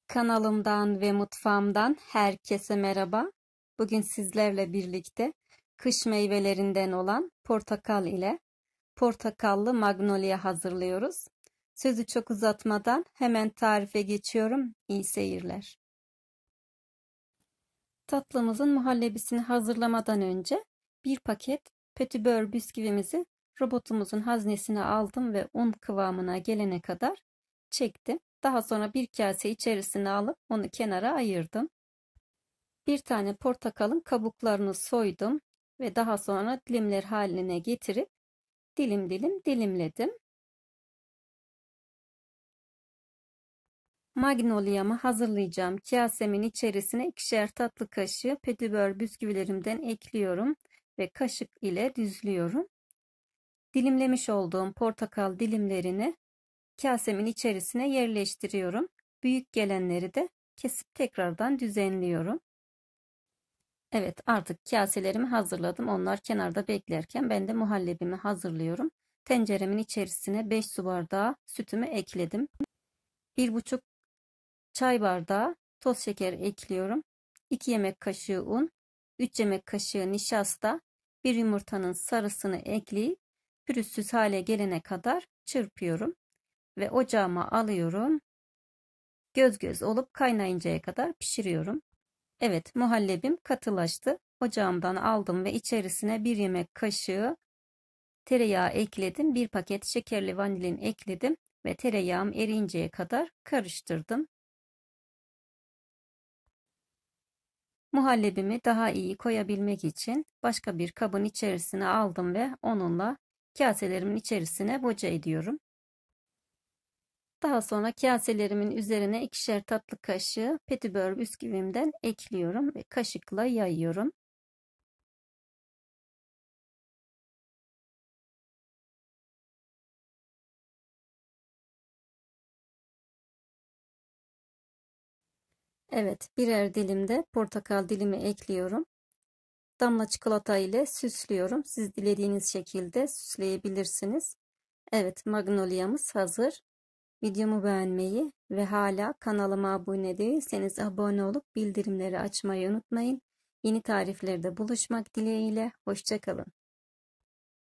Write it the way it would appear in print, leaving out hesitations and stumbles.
Kanalımdan ve mutfağımdan herkese merhaba. Bugün sizlerle birlikte kış meyvelerinden olan portakal ile portakallı magnolia hazırlıyoruz. Sözü çok uzatmadan hemen tarife geçiyorum. İyi seyirler. Tatlımızın muhallebisini hazırlamadan önce bir paket petibör bisküvimizi robotumuzun haznesine aldım ve un kıvamına gelene kadar çektim. Daha sonra bir kase içerisine alıp onu kenara ayırdım. Bir tane portakalın kabuklarını soydum ve daha sonra dilimler haline getirip dilim dilim dilimledim. Magnolia'mı hazırlayacağım kasemin içerisine 2'şer tatlı kaşığı petibör bisküvilerimden ekliyorum ve kaşık ile düzlüyorum. Dilimlemiş olduğum portakal dilimlerini kasemin içerisine yerleştiriyorum. Büyük gelenleri de kesip tekrardan düzenliyorum. Evet, artık kaselerimi hazırladım. Onlar kenarda beklerken ben de muhallebimi hazırlıyorum. Tenceremin içerisine 5 su bardağı sütümü ekledim. 1,5 çay bardağı toz şeker ekliyorum. 2 yemek kaşığı un, 3 yemek kaşığı nişasta, 1 yumurtanın sarısını ekleyip pürüzsüz hale gelene kadar çırpıyorum ve ocağıma alıyorum. Göz göz olup kaynayıncaya kadar pişiriyorum. Evet, muhallebim katılaştı. Ocağımdan aldım ve içerisine 1 yemek kaşığı tereyağı ekledim. 1 paket şekerli vanilin ekledim ve tereyağım eriyinceye kadar karıştırdım. Muhallebimi daha iyi koyabilmek için başka bir kabın içerisine aldım ve onunla kaselerimin içerisine boca ediyorum. Daha sonra kaselerimin üzerine 2'şer tatlı kaşığı petibör bisküvimden ekliyorum ve kaşıkla yayıyorum. Evet, birer dilimde portakal dilimi ekliyorum. Damla çikolata ile süslüyorum. Siz dilediğiniz şekilde süsleyebilirsiniz. Evet, magnolia'mız hazır. Videomu beğenmeyi ve hala kanalıma abone değilseniz abone olup bildirimleri açmayı unutmayın. Yeni tariflerde buluşmak dileğiyle. Hoşça kalın.